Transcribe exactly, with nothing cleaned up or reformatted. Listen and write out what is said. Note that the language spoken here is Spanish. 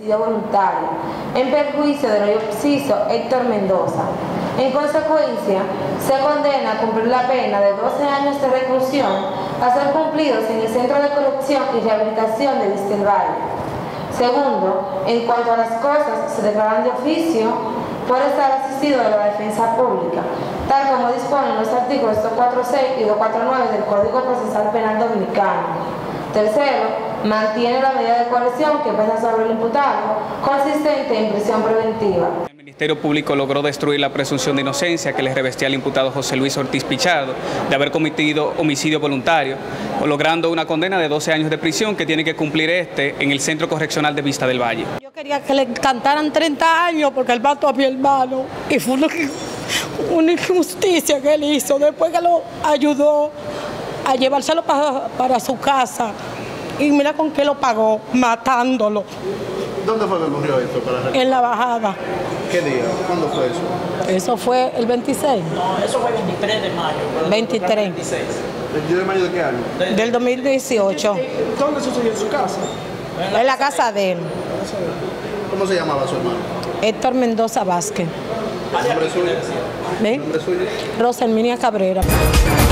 homicidio voluntario, en perjuicio del occiso Héctor Mendoza. En consecuencia, se condena a cumplir la pena de doce años de reclusión a ser cumplidos en el Centro de Corrección y Rehabilitación de Vista del Valle. Segundo, en cuanto a las cosas, se declaran de oficio por estar asistido de la defensa pública, tal como disponen los artículos doscientos cuarenta y seis y doscientos cuarenta y nueve del Código Procesal Penal Dominicano. Tercero, mantiene la medida de coerción que pesa sobre el imputado, consistente en prisión preventiva. El Ministerio Público logró destruir la presunción de inocencia que le revestía al imputado José Luis Ortiz Pichardo de haber cometido homicidio voluntario, logrando una condena de doce años de prisión que tiene que cumplir este en el Centro Correccional de Vista del Valle. Yo quería que le cantaran treinta años porque él mató a mi hermano y fue una, una injusticia que él hizo después que lo ayudó a llevárselo para, para su casa. Y mira con qué lo pagó, matándolo. ¿Dónde fue que ocurrió esto? Para... En la bajada. ¿Qué día? ¿Cuándo fue eso? Eso fue el veintiséis. No, eso fue el veintitrés de mayo. veintitrés. veintiséis. ¿veintitrés de mayo de qué año? Del dos mil dieciocho. ¿Dónde sucedió? ¿En su casa? En la casa de él. ¿Cómo se llamaba su hermano? Héctor Mendoza Vázquez. ¿El nombre suyo? ¿Eh? ¿El nombre suyo? Rosa Herminia Cabrera.